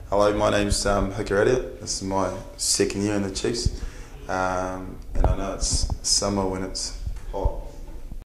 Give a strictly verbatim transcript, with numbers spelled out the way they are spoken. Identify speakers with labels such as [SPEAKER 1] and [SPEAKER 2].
[SPEAKER 1] Hello, my name's um, Hikawera Elliot. This is my second year in the Chiefs, um, and I know it's summer when it's hot.